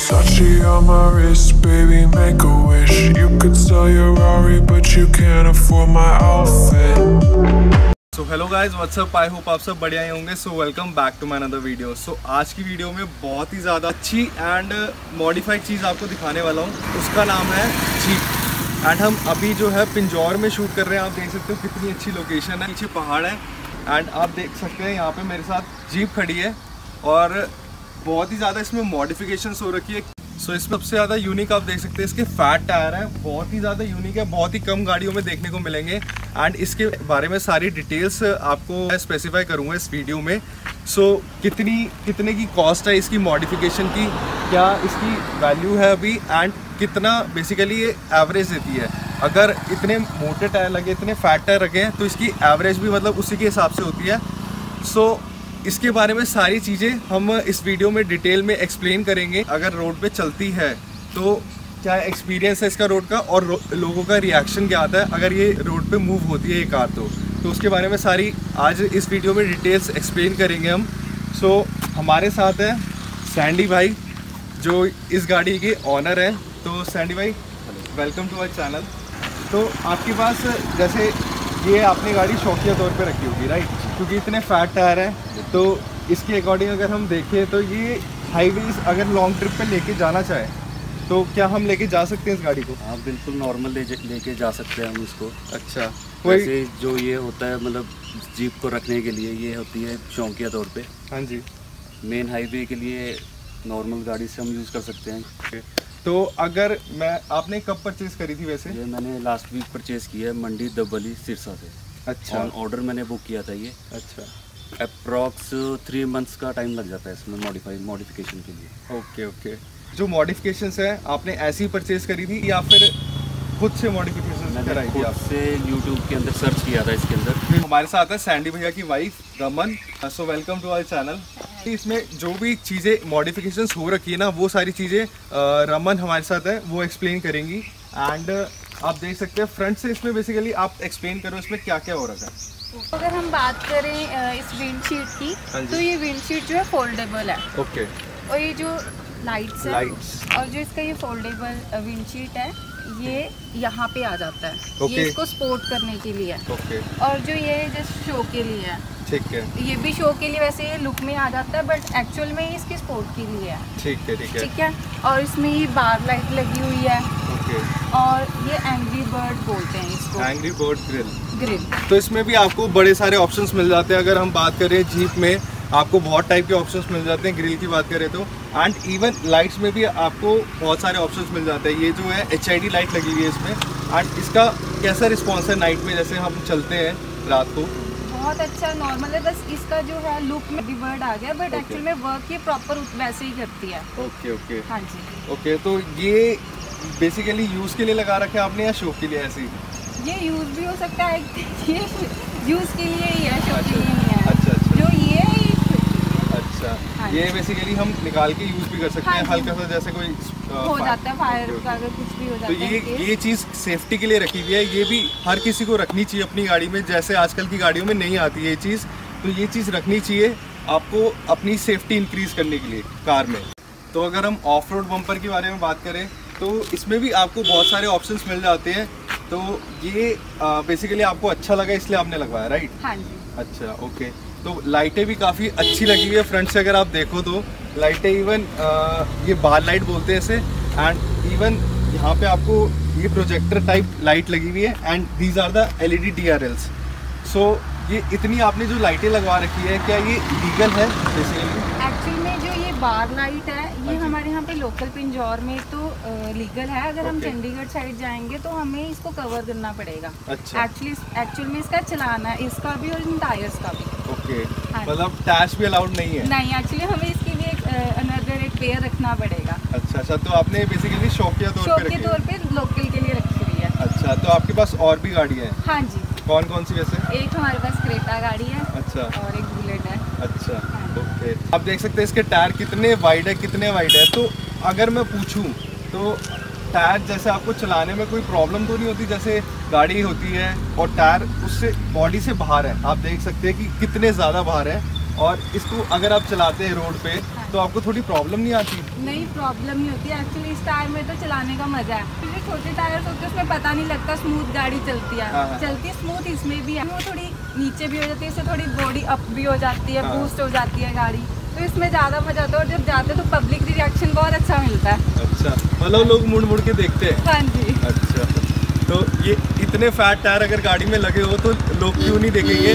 Versace on my wrist, baby, make a wish. You could sell your Rari, but you can't afford my outfit. So hello guys what's up, I hope आप सब बढ़िया ही होंगे। So welcome back to my another video. So आज की video में बहुत ही ज़्यादा अच्छी एंड मॉडिफाइड चीज़ आपको दिखाने वाला हूँ। उसका नाम है जीप एंड हम अभी जो है पिंजौर में शूट कर रहे हैं। आप देख सकते हो कितनी अच्छी लोकेशन है, पीछे पहाड़ है एंड आप देख सकते हैं यहाँ पे मेरे साथ जीप खड़ी है और बहुत ही ज़्यादा इसमें मॉडिफिकेशंस हो रखी है। सो इसमें सबसे ज़्यादा यूनिक आप देख सकते हैं इसके फैट टायर हैं, बहुत ही ज़्यादा यूनिक है, बहुत ही कम गाड़ियों में देखने को मिलेंगे एंड इसके बारे में सारी डिटेल्स आपको स्पेसिफाई करूँगा इस वीडियो में। सो कितने की कॉस्ट है इसकी मॉडिफिकेशन की, क्या इसकी वैल्यू है अभी एंड कितना बेसिकली ये एवरेज देती है। अगर इतने मोटे टायर लगे, इतने फैट टायर रखे हैं तो इसकी एवरेज भी मतलब उसी के हिसाब से होती है। सो इसके बारे में सारी चीज़ें हम इस वीडियो में डिटेल में एक्सप्लेन करेंगे। अगर रोड पे चलती है तो क्या एक्सपीरियंस है इसका रोड का और लोगों का रिएक्शन क्या आता है अगर ये रोड पे मूव होती है ये कार तो उसके बारे में सारी आज इस वीडियो में डिटेल्स एक्सप्लेन करेंगे हम। सो हमारे साथ है सैंडी भाई जो इस गाड़ी के ऑनर हैं। तो सैंडी भाई वेलकम टू आवर चैनल। तो आपके पास जैसे ये आपने गाड़ी शौकिया तौर पे रखी होगी राइट, क्योंकि इतने फैट टायर हैं तो इसके अकॉर्डिंग अगर हम देखें तो ये हाईवेज अगर लॉन्ग ट्रिप पे लेके जाना चाहे तो क्या हम लेके जा सकते हैं इस गाड़ी को? हाँ बिल्कुल नॉर्मल लेके जा सकते हैं हम इसको। अच्छा, वैसे जो ये होता है मतलब जीप को रखने के लिए ये होती है शौकिया तौर पे। हाँ जी, मेन हाईवे के लिए नॉर्मल गाड़ी से हम यूज़ कर सकते हैं। तो अगर आपने कब परचेज करी थी वैसे? ये मैंने लास्ट वीक परचेज़ किया है मंडी दबली सिरसा से। अच्छा, ऑन ऑर्डर मैंने बुक किया था ये। अच्छा, अप्रॉक्स 3 मंथ्स का टाइम लग जाता है इसमें मॉडिफिकेशन के लिए। Okay okay. जो मॉडिफिकेशंस है आपने ऐसी ही परचेज करी थी या फिर खुद से मॉडिफिकेशन कराई थी? आपसे यूट्यूब के अंदर सर्च किया था इसके अंदर। हमारे साथ है सैंडी भैया की wife Raman. So welcome to our channel. इसमें जो भी चीज़ें मॉडिफिकेशंस हो रखी है ना वो सारी चीज़ें रमन हमारे साथ है वो एक्सप्लेन करेंगी एंड आप देख सकते हैं फ्रंट से इसमें बेसिकली आप एक्सप्लेन करो इसमें क्या क्या हो रखा है। अगर हम बात करें इस विंडशीट की तो ये विंडशीट जो है फोल्डेबल है। ओके। और ये जो लाइट्स है और जो इसका ये फोल्डेबल विंडशीट है ये यहाँ पे आ जाता है। Okay. ये इसको स्पोर्ट करने के लिए है। Okay. और जो ये जस्ट शो के लिए है। ठीक है। ये भी शो के लिए वैसे ये लुक में आ जाता है बट एक्चुअल में इसके स्पोर्ट के लिए है। ठीक है ठीक है ठीक है। और इसमें ये बार लाइट लगी हुई है। ओके। और ये एंग्री बर्ड बोलते हैं इसको, एंग्री बर्ड ग्रिल। ग्रिल। तो इसमें भी आपको बड़े सारे ऑप्शंस मिल जाते हैं। अगर हम बात करें जीप में आपको बहुत टाइप के ऑप्शंस मिल जाते हैं ग्रिल की बात करें तो एंड इवन लाइट्स में भी आपको बहुत सारे ऑप्शंस मिल जाते हैं। ये जो है HID लाइट लगी हुई है इसमें एंड इसका कैसा रिस्पॉन्स है नाइट में जैसे हम चलते हैं रात को? बहुत अच्छा नॉर्मल है, बस इसका जो है लुक में वर्ड आ गया बट एक्चुअल में वर्क ये प्रॉपर वैसे ही करती है। Okay okay. हाँ जी। ओके, तो ये बेसिकली यूज़ के लिए लगा रखे हैं आपने या शो के लिए ऐसे ही? ये यूज़ भी हो सकता है, ये यूज़ के लिए ही है, शो के लिए नहीं है। अच्छा अच्छा। जो ये अच्छा, हाँ ये बेसिकली हम निकाल के यूज़ भी कर सकते हैं। हाँ हल्का सा जैसे कोई हो जाता है फायर का अगर कुछ भी हो तो जाता है। ये चीज़ सेफ्टी के लिए रखी हुई है। ये भी हर किसी को रखनी चाहिए अपनी गाड़ी में, जैसे आजकल की गाड़ियों में नहीं आती है ये चीज़, तो ये चीज़ रखनी चाहिए आपको अपनी सेफ्टी इंक्रीज करने के लिए कार में। तो अगर हम ऑफ रोड बम्पर के बारे में बात करें तो इसमें भी आपको बहुत सारे ऑप्शंस मिल जाते हैं। तो ये बेसिकली आपको अच्छा लगा इसलिए आपने लगवाया राइट? हाँ जी। अच्छा ओके। तो लाइटें भी काफ़ी अच्छी लगी हुई है फ्रंट से। अगर आप देखो तो लाइटें इवन ये बार लाइट बोलते हैं इसे एंड इवन यहाँ पे आपको ये प्रोजेक्टर टाइप लाइट लगी हुई है and these are the LED DRLs। So ये इतनी आपने जो लाइटें लगवा रखी है क्या ये लीगल है बेसिकली? एक्चुअल में जो ये बार लाइट है ये हमारे यहाँ पे लोकल पिंजौर में तो लीगल है। अगर हम चंडीगढ़ साइड जाएंगे तो हमें इसको कवर करना पड़ेगा। अच्छा। एक्चुअल में इसका चलान है, इसका भी और इन टायर्स का भी। ओके। हाँ। मतलब टैक्स भी अलाउड नहीं है? नहीं, एक्चुअली हमें इसके लिए अनदर एक पेयर रखना पड़ेगा। अच्छा अच्छा। तो आपने बेसिकली शौकिया तौर पे लोकल के लिए रखी हुई है। अच्छा, तो आपके पास और भी गाड़ियाँ हैं? हाँ जी। कौन कौन सी वैसे? एक हमारे पास क्रेटा गाड़ी है। अच्छा। और एक बुलेट है। अच्छा हाँ। ओके। आप देख सकते हैं इसके टायर कितने वाइड है। तो अगर मैं पूछूं तो टायर जैसे आपको चलाने में कोई प्रॉब्लम तो नहीं होती? जैसे गाड़ी होती है और टायर उससे बॉडी से बाहर है, आप देख सकते हैं कि कितने ज़्यादा बाहर है और इसको अगर आप चलाते हैं रोड पे तो आपको थोड़ी प्रॉब्लम नहीं आती? नहीं, प्रॉब्लम नहीं होती एक्चुअली। इस टायर में तो चलाने का मजा है, क्योंकि छोटे टायर्स होते हैं उसमें पता नहीं लगता, स्मूथ गाड़ी चलती है। चलती स्मूथ इसमें भी है, वो थोड़ी नीचे भी हो जाती है, इससे थोड़ी बॉडी अप भी हो जाती है, बूस्ट हो जाती है गाड़ी, तो इसमें ज़्यादा मजा आता है। और जब जाते हैं तो पब्लिक रिएक्शन बहुत अच्छा मिलता है। अच्छा, मतलब लोग मुड़ मुड़ के देखते हैं? हाँ जी। अच्छा, तो ये इतने फैट टायर अगर गाड़ी में लगे हो तो लोग क्यों नहीं देखेंगे?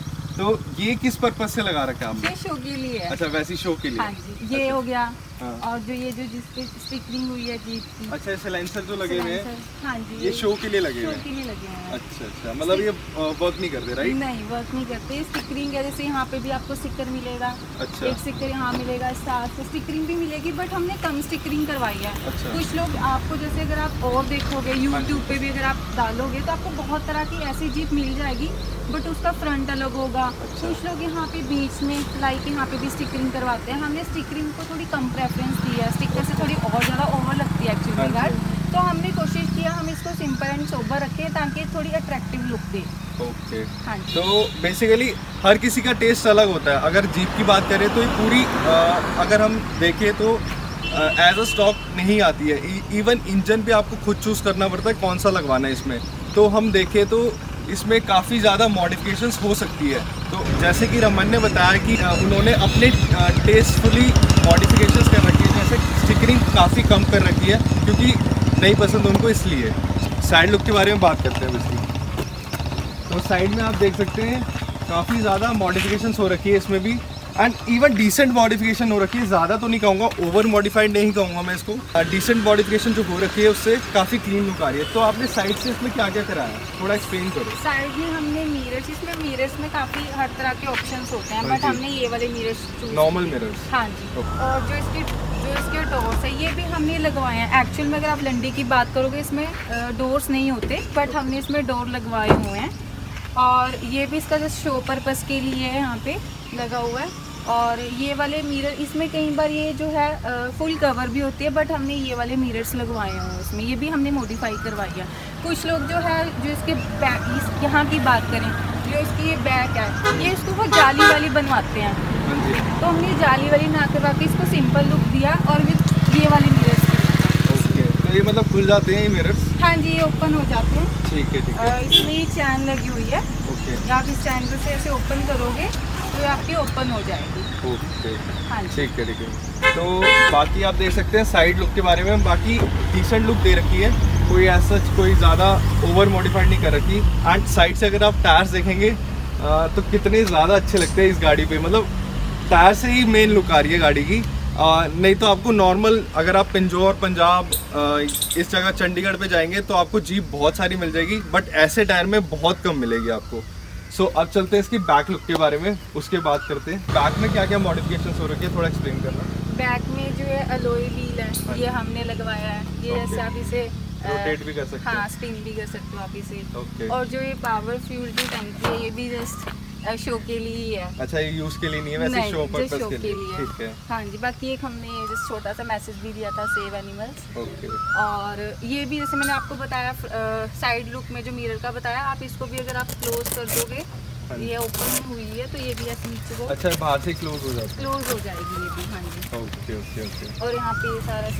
तो ये किस पर्पज से लगा रखा है आपने? ये शो के लिए है। अच्छा, वैसी शो के लिए? हाँ जी, ये हो गया। हाँ। और जो ये जो जिसपे स्टिकरिंग हुई है जीप की। अच्छा, साइलेंसर जो लगे हुए हैं? हाँ जी, ये शो के लिए लगे हुए शो के लिए लगे हैं। अच्छा अच्छा, मतलब ये वर्क नहीं करते, राइट? नहीं, वर्क नहीं करते। स्टिकरिंग है, जैसे यहाँ पे भी आपको स्टिकर मिलेगा। अच्छा। एक स्टिकर यहाँ मिलेगा, साथ स्टिकरिंग भी मिलेगी, बट हमने कम स्टिकरिंग करवाई है। अच्छा। कुछ लोग आपको जैसे अगर आप और देखोगे यूट्यूब पे भी अगर आप डालोगे तो आपको बहुत तरह की ऐसी जीप मिल जाएगी, बट उसका फ्रंट अलग होगा। अच्छा। कुछ लोग यहाँ पे बीच में लाइक यहाँ पे भी स्टिकरिंग करवाते हैं। हमने स्टिकरिंग को थोड़ी कम प्रेफरेंस दी है, स्टिकर से थोड़ी और ज़्यादा ओवर लगती है एक्चुअली गाड़ी। तो हमने कोशिश किया हम इसको सिंपल एंड सोबर रखें ताकि थोड़ी अट्रैक्टिव लुक दे। ओके। हाँ जी। तो बेसिकली हर किसी का टेस्ट अलग होता है। अगर जीप की बात करें तो ये पूरी अगर हम देखें तो एज अ स्टॉक नहीं आती है। इवन इंजन पे आपको खुद चूज़ करना पड़ता है कौन सा लगवाना है इसमें। तो हम देखें तो इसमें काफ़ी ज़्यादा मॉडिफिकेशंस हो सकती है। तो जैसे कि रमन ने बताया कि उन्होंने अपने टेस्टफुली मॉडिफिकेशंस कर रखी है, जैसे स्टिकरिंग काफ़ी कम कर रखी है क्योंकि नहीं पसंद उनको, इसलिए। साइड लुक के बारे में बात करते हैं बेसिकली। तो साइड में आप देख सकते हैं काफ़ी ज़्यादा मॉडिफिकेशंस हो रखी है इसमें भी, एंड इवन डिसेंट मॉडिफिकेशन हो रखी है। ज़्यादा तो नहीं कहूँगा, ओवर मॉडिफाइड नहीं कहूँगा मैं इसको। डिसेंट मॉडिफिकेशन जो हो रखी है उससे काफ़ी क्लीन लुक आ रही है। तो आपने साइड से इसमें क्या क्या कराया, थोड़ा एक्सप्लेन करो। साइड में हमने मिरर्स, इसमें मिरर्स में काफ़ी हर तरह के ऑप्शंस होते हैं, हाँ बट जी। हमने ये वाले मिरर्स चूज। Normal mirrors? हाँ जी। और जो इसके डोर्स है ये भी हमने लगवाए हैं। एक्चुअल में अगर आप लंडी की बात करोगे इसमें डोर्स नहीं होते, बट हमने इसमें डोर लगवाए हुए हैं। और ये भी इसका जस्ट शो पर्पस के लिए है, यहाँ पे लगा हुआ है। और ये वाले मिरर इसमें कई बार ये जो है फुल कवर भी होती है, बट हमने ये वाले मिरर्स लगवाए हैं इसमें, ये भी हमने मॉडिफाई करवाई है। कुछ लोग जो है जो इसके बैक, यहाँ की बात करें जो इसकी ये बैक है, ये इसको वो जाली वाली बनवाते हैं, तो हमने जाली वाली ना करवा के इसको सिंपल लुक दिया और विद ये वाले मिरर्स। ओके, तो ये मतलब खुल जाते हैं ये मिरर्स? हाँ जी, ये ओपन हो जाते हैं। ठीक है, ठीक है। इसमें ये चैन लगी हुई है। ओके। आप इस चैन से ऐसे ओपन करोगे तो आपकी ओपन हो जाएगी। ओके, हाँ जी। ठीक है, ठीक है। तो बाकी आप देख सकते हैं साइड लुक के बारे में, बाकी डिसेंट लुक दे रखी है, कोई ऐसा कोई ज़्यादा ओवर मॉडिफाइड नहीं कर रखी। एंड साइड से अगर आप टायर्स देखेंगे तो कितने ज़्यादा अच्छे लगते हैं इस गाड़ी पे, मतलब टायर से ही मेन लुक आ रही है गाड़ी की। नहीं तो आपको नॉर्मल अगर आप पिंजौर पंजाब इस जगह चंडीगढ़ पे जाएंगे तो आपको जीप बहुत सारी मिल जाएगी, बट ऐसे टायर में बहुत कम मिलेगी आपको। सो अब चलते हैं इसकी बैक लुक के बारे में, उसके बाद करते हैं बैक में क्या क्या मॉडिफिकेशन हो रखी है, थोड़ा एक्सप्लेन करना। बैक में जो है अलॉय व्हील है, ये हमने लगवाया है। ये जैसे आप इसे रोटेट भी कर सकते हैं। हाँ, स्पिन भी कर सकते हो आप इसे। ओके। और जो ये पावर फ्यूल की टंकी है ये भी जस्ट शो के लिए ही है। अच्छा, ये यूज के लिए नहीं है, वैसे नहीं, शो just पर्पस show के लिए। लिए। ठीक है। हाँ जी, बाकी एक हमने जस्ट छोटा सा मैसेज भी दिया था, सेव एनिमल्स। ओके। और ये भी जैसे मैंने आपको बताया साइड लुक में जो मिरर का बताया, आप इसको भी अगर आप क्लोज कर दोगे, ये ओपन हुई है तो ये भी ऐसे नीचे को अच्छा, बाहर से क्लोज हो जाता है? क्लोज हो जाएगी ये भी। हाँ जी। Okay okay okay. और यहाँ पे सारा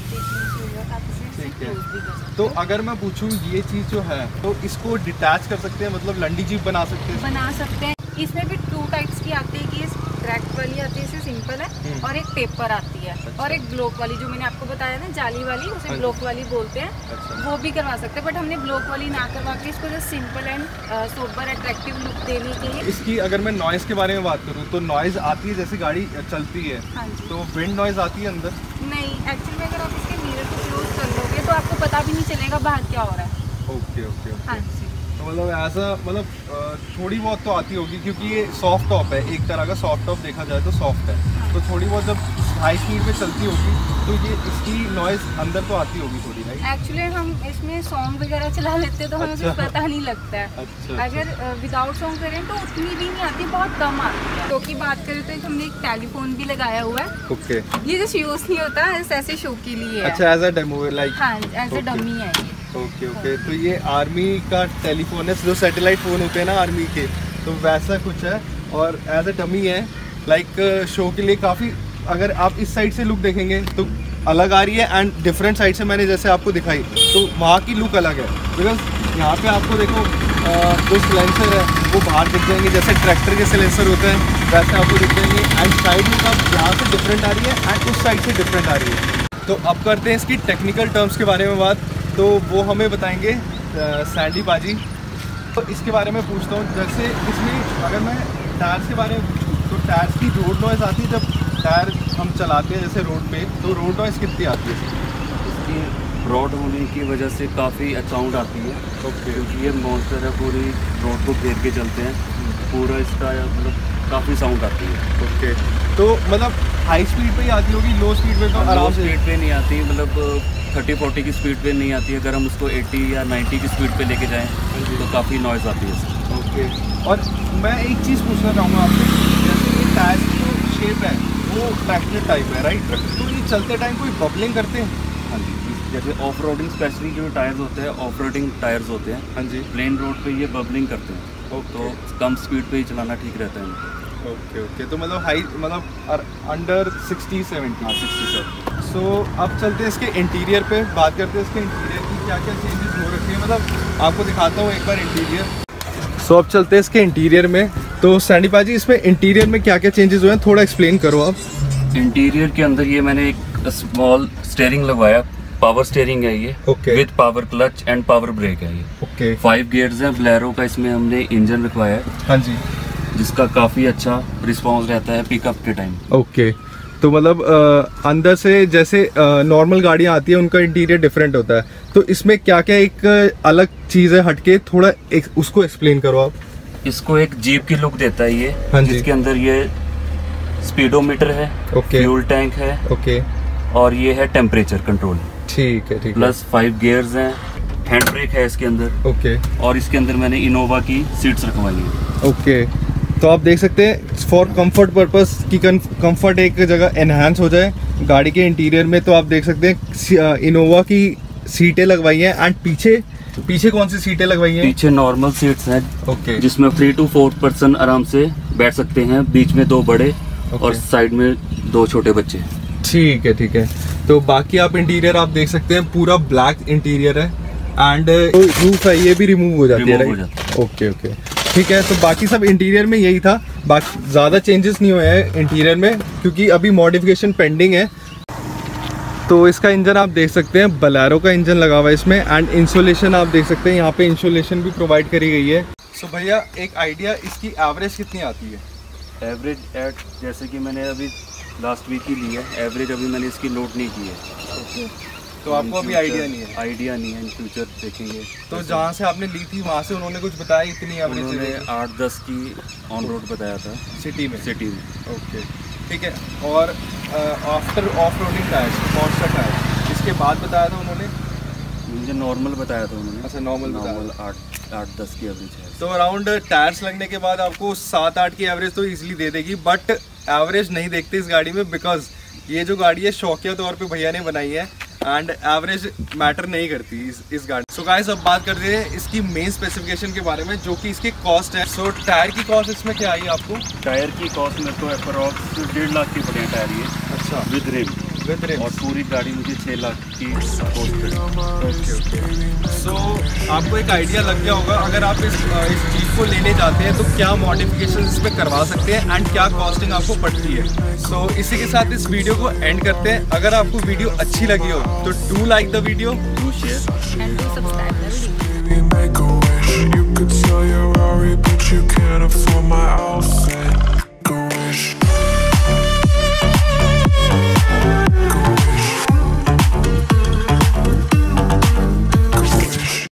ठीक है। तो अगर मैं पूछूं ये चीज़ जो है तो इसको डिटैच कर सकते हैं, मतलब लंडी जीप बना सकते हैं? बना सकते हैं। इसमें भी 2 टाइप्स की आती है कि क्रैक्ट वाली आती है, इससे सिंपल है, और एक पेपर आती है। अच्छा। और एक ब्लॉक वाली जो मैंने आपको बताया ना, जाली वाली, उसे ब्लॉक वाली बोलते हैं। अच्छा। वो भी करवा सकते हैं, बट हमने ब्लॉक वाली ना करवा के इसको just simple and sober attractive look देने के लिए। इसकी अगर मैं नॉइज़ के बारे में बात करूँ तो नॉइज़ आती है जैसे गाड़ी चलती है? हाँ जी। तो विंड नॉइज़ आती है अंदर? नहीं, एक्चुअली में अगर आप इसके मिरर को क्लोज कर लोगे तो आपको पता भी नहीं चलेगा बाहर क्या हो रहा है। Okay okay. हाँ जी। तो मतलब ऐसा मतलब थोड़ी बहुत तो आती होगी क्योंकि ये सॉफ्ट टॉप है, एक तरह का सॉफ्ट टॉप देखा जाए तो सॉफ्ट है। हाँ। तो थोड़ी बहुत जब हाई स्पीड पे चलती होगी तो ये इसकी नॉइज़ अंदर तो आती होगी थोड़ी, राइट? एक्चुअली हम इसमें सॉन्ग वगैरह चला लेते हैं तो हमें अच्छा। कुछ पता नहीं लगता है। अच्छा। अगर विदाउट सॉन्ग करें तो उतनी भी नहीं आती, बहुत कम आती है। तो की बात करें तो हमने एक टेलीफोन भी लगाया हुआ है। ओके। ये जो यूज नहीं होता, ऐसे शो के लिए है। अच्छा, एज अ डेमो लाइक? हाँ, एज अ डमी है ये। Okay okay. तो ये आर्मी का टेलीफोन है, जो सैटेलाइट फ़ोन होते हैं ना आर्मी के, तो वैसा कुछ है और एज अ डमी है, लाइक शो के लिए काफ़ी अगर आप इस साइड से लुक देखेंगे तो अलग आ रही है, एंड डिफरेंट साइड से मैंने जैसे आपको दिखाई तो वहाँ की लुक अलग है। बिकॉज यहाँ पे आपको देखो जो सिलेंसर है वो बाहर दिख जाएंगे, जैसे ट्रैक्टर के सिलेंसर होते हैं वैसे आपको दिख जाएंगे, एंड साइड लुक आप यहाँ से डिफरेंट आ रही है एंड उस साइड से डिफरेंट आ रही है। तो अब करते हैं इसकी टेक्निकल टर्म्स के बारे में बात, तो वो हमें बताएंगे सैंडी बाजी। तो इसके बारे में पूछता हूँ, जैसे इसमें अगर मैं टायर्स के बारे में पूछूँ तो टायर्स की रोड नॉइज़ आती है जब टायर हम चलाते हैं जैसे रोड पे, तो रोड नॉइज़ कितनी आती है? इसकी ब्रॉड होने की वजह से काफ़ी साउंड आती है। ओके। क्योंकि ये मॉन्स्टर है, पूरी रोड को घेर के चलते हैं, पूरा इसका मतलब काफ़ी साउंड आती है। ओके, तो मतलब हाई स्पीड पे ही आती होगी, लो स्पीड पे तो आराम से? स्पीड पे नहीं आती, मतलब 30-40 की स्पीड पे नहीं आती है। अगर हम उसको 80 या 90 की स्पीड पे लेके जाएं तो काफ़ी नॉइज़ आती है इसमें। ओके, और मैं एक चीज़ पूछना चाहूँगा आपसे, जैसे ये टायर की जो शेप है वो ट्रैक्टर टाइप है, राइट? तो ये चलते टाइम कोई बबलिंग करते हैं? हाँ जी, जैसे ऑफ रोडिंग स्पेशली जो टायर्स होते हैं, ऑफ रोडिंग टायर्स होते हैं। हाँ जी। प्लेन रोड पे ये बबलिंग करते हैं। तो कम स्पीड पे ही चलाना ठीक रहता है। ओके ओके, तो मतलब हाई मतलब अंडर 60-70? हाँ, 60-70। सो अब चलते हैं इसके इंटीरियर पे, बात करते हैं इसके इंटीरियर की क्या क्या चेंजेस हो रखे हैं। मतलब आपको दिखाता हूँ एक बार इंटीरियर। सो अब चलते हैं इसके इंटीरियर में। तो सैंडी पाजी, इसमें इंटीरियर में क्या क्या चेंजेस हुए हैं थोड़ा एक्सप्लेन करो आप। इंटीरियर के अंदर ये मैंने एक स्मॉल स्टीयरिंग लगवाया, पावर स्टीयरिंग है ये, Okay. With power clutch and power brake है ये। ओके। 5 गियर्स हैं। बोलेरो का इसमें हमने इंजन रखवाया है, हाँ जी। जिसका काफ़ी अच्छा रिस्पांस रहता है पिकअप के टाइम। ओके, तो मतलब अंदर से जैसे नॉर्मल गाड़ियाँ आती है उनका इंटीरियर डिफरेंट होता है, तो इसमें क्या क्या एक अलग चीज़ है हटके, थोड़ा उसको एक्सप्लेन करो आप। इसको एक जीप की लुक देता है ये, हाँ जी। जिसके अंदर ये स्पीडोमीटर है, ओके। फ्यूल टैंक है, ओके, और ये है टेम्परेचर कंट्रोल। ठीक है ठीक है। प्लस 5 गियर्स हैं, हैंड ब्रेक है इसके अंदर, ओके और इसके अंदर मैंने इनोवा की सीट्स रखवाई है। ओके, तो आप देख सकते हैं फॉर कंफर्ट पर्पस की कंफर्ट एक जगह एनहांस हो जाए गाड़ी के इंटीरियर में, तो आप देख सकते हैं इनोवा की सीटें लगवाई हैं। एंड पीछे कौन सी सीटें लगवाई हैं? पीछे नॉर्मल सीट्स हैं, ओके, जिसमें 3 to 4 पर्सन आराम से बैठ सकते हैं, बीच में 2 बड़े और साइड में 2 छोटे बच्चे। ठीक है ठीक है। तो बाकी आप इंटीरियर आप देख सकते हैं पूरा ब्लैक इंटीरियर है, एंड रूफ है ये भी रिमूव हो जाती है, राइट? ओके ओके, ठीक है। तो बाकी सब इंटीरियर में यही था, बाकी ज़्यादा चेंजेस नहीं हुए हैं इंटीरियर में क्योंकि अभी मॉडिफिकेशन पेंडिंग है। तो इसका इंजन आप देख सकते हैं बोलेरो का इंजन लगा हुआ है इसमें, एंड इंसुलेशन आप देख सकते हैं यहाँ पे इंसुलेशन भी प्रोवाइड करी गई है। सो भैया एक आइडिया, इसकी एवरेज कितनी आती है? एवरेज एट, जैसे कि मैंने अभी लास्ट वीक ही ली है, एवरेज अभी मैंने इसकी नोट नहीं की है। तो आपको अभी आइडिया नहीं है? आइडिया नहीं है, इन फ्यूचर देखेंगे। तो जहाँ से आपने ली थी वहाँ से उन्होंने कुछ बताया इतनी एवरेज? उन्होंने 8-10 की ऑन रोड बताया था सिटी में। ओके, ठीक है। और after off roading tyres, monster tyre, इसके बाद बताया था उन्होंने? मुझे नॉर्मल बताया था उन्होंने। अच्छा, नॉर्मल 8-10 की एवरेज है। तो अराउंड टायर्स लगने के बाद आपको 7-8 की एवरेज तो इजीली दे देगी, बट एवरेज नहीं देखते इस गाड़ी में, बिकॉज ये जो गाड़ी है शौकिया तौर पे भैया ने बनाई है, एंड एवरेज मैटर नहीं करती इस गाड़ी। सो गाइस, अब बात करते हैं इसकी मेन स्पेसिफिकेशन के बारे में, जो कि इसकी कॉस्ट है। सो टायर की कॉस्ट इसमें क्या आई आपको? टायर की कॉस्ट मेरे को अप्रॉक्स 1.5 लाख की पड़े हैं टायर ये। अच्छा, विद रिम। और पूरी गाड़ी मुझे 6 लाख की कॉस्ट पड़ी। Okay okay. सो आपको एक आइडिया लग गया होगा, अगर आप इस जीप को लेने जाते हैं तो क्या मॉडिफिकेशन इसमें करवा सकते हैं एंड क्या कॉस्टिंग आपको पड़ती है। सो इसी के साथ इस वीडियो को एंड करते हैं। अगर आपको वीडियो अच्छी लगी हो तो do like the video, do share and do subscribe the video. Baby, make a wish. You could sell your Rari, but you can't afford my outfit.